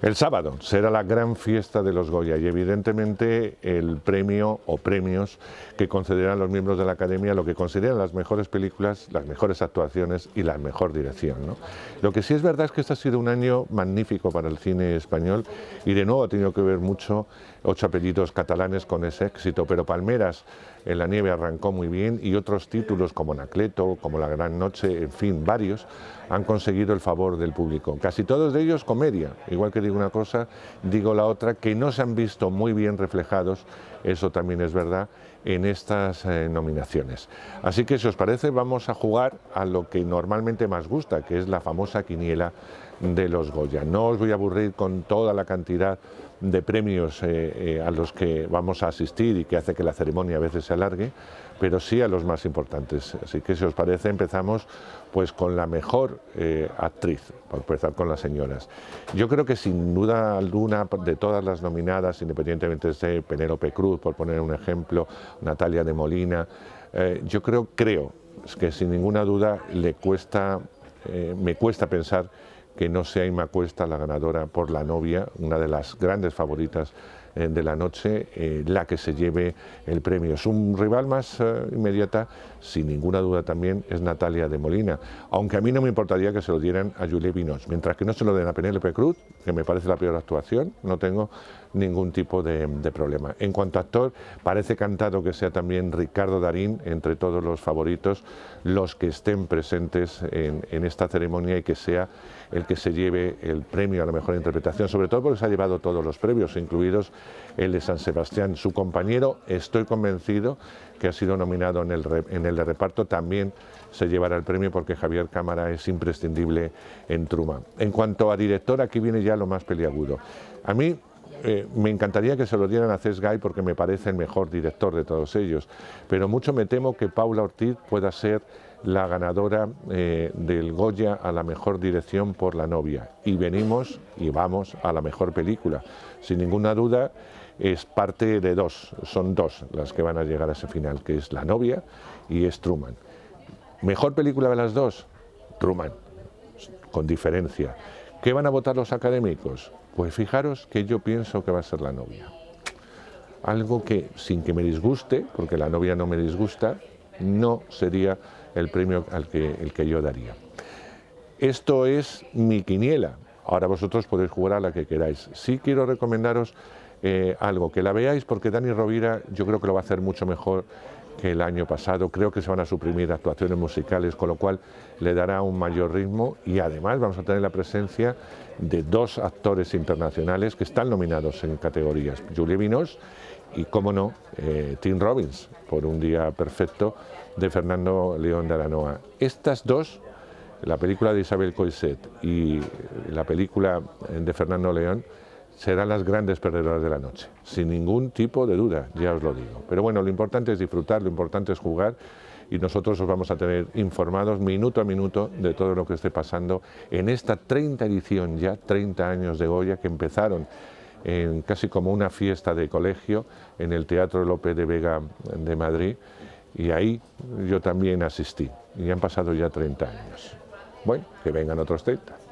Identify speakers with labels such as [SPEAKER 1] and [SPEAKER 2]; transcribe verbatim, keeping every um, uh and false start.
[SPEAKER 1] El sábado será la gran fiesta de los Goya y evidentemente el premio o premios que concederán los miembros de la Academia lo que consideran las mejores películas, las mejores actuaciones y la mejor dirección, ¿no? Lo que sí es verdad es que este ha sido un año magnífico para el cine español y de nuevo ha tenido que ver mucho Ocho apellidos catalanes con ese éxito, pero Palmeras en la nieve arrancó muy bien y otros títulos como Anacleto, como La gran noche, en fin, varios han conseguido el favor del público. Casi todos de ellos comedia, igual que digo una cosa, digo la otra, que no se han visto muy bien reflejados, eso también es verdad, en estas eh, nominaciones. Así que si os parece vamos a jugar a lo que normalmente más gusta, que es la famosa quiniela de los Goya. No os voy a aburrir con toda la cantidad de premios eh, eh, a los que vamos a asistir y que hace que la ceremonia a veces se alargue, pero sí a los más importantes. Así que si os parece empezamos pues con la mejor eh, actriz, por empezar con las señoras. Yo creo que sin duda alguna de todas las nominadas, independientemente de Penélope Cruz, por poner un ejemplo, Natalia de Molina, eh, yo creo, creo que sin ninguna duda le cuesta, eh, me cuesta pensar que no sea Imma Cuesta la ganadora por La novia, una de las grandes favoritas eh, de la noche, eh, la que se lleve el premio. Es un rival más eh, inmediata, sin ninguna duda también, es Natalia de Molina, aunque a mí no me importaría que se lo dieran a Juliette Binoche, mientras que no se lo den a Penélope Cruz, que me parece la peor actuación, no tengo ningún tipo de, de problema. En cuanto a actor, parece cantado que sea también Ricardo Darín, entre todos los favoritos, los que estén presentes en, en esta ceremonia y que sea el que se lleve el premio a la mejor interpretación, sobre todo porque se ha llevado todos los premios, incluidos el de San Sebastián. Su compañero, estoy convencido que ha sido nominado en el, en el de reparto, también se llevará el premio porque Javier Cámara es imprescindible en Truman. En cuanto a director, aquí viene ya lo más peliagudo. A mí Eh, me encantaría que se lo dieran a Cesc Gay porque me parece el mejor director de todos ellos, pero mucho me temo que Paula Ortiz pueda ser la ganadora eh, del Goya a la mejor dirección por La novia, y venimos y vamos a la mejor película. Sin ninguna duda es parte de dos, son dos las que van a llegar a ese final, que es La novia y es Truman. ¿Mejor película de las dos? Truman, con diferencia. ¿Qué van a votar los académicos? Pues fijaros que yo pienso que va a ser La novia. Algo que, sin que me disguste, porque La novia no me disgusta, no sería el premio al que, el que yo daría. Esto es mi quiniela. Ahora vosotros podéis jugar a la que queráis. Sí quiero recomendaros eh, algo, que la veáis, porque Dani Rovira yo creo que lo va a hacer mucho mejor que el año pasado. Creo que se van a suprimir actuaciones musicales, con lo cual le dará un mayor ritmo, y además vamos a tener la presencia de dos actores internacionales que están nominados en categorías, Juliette Binoche y, cómo no, eh, Tim Robbins, por Un día perfecto, de Fernando León de Aranoa. Estas dos, la película de Isabel Coixet y la película de Fernando León, serán las grandes perdedoras de la noche, sin ningún tipo de duda, ya os lo digo. Pero bueno, lo importante es disfrutar, lo importante es jugar, y nosotros os vamos a tener informados minuto a minuto de todo lo que esté pasando en esta treinta edición, ya treinta años de Goya, que empezaron en casi como una fiesta de colegio en el Teatro Lope de Vega de Madrid, y ahí yo también asistí, y han pasado ya treinta años. Bueno, que vengan otros treinta.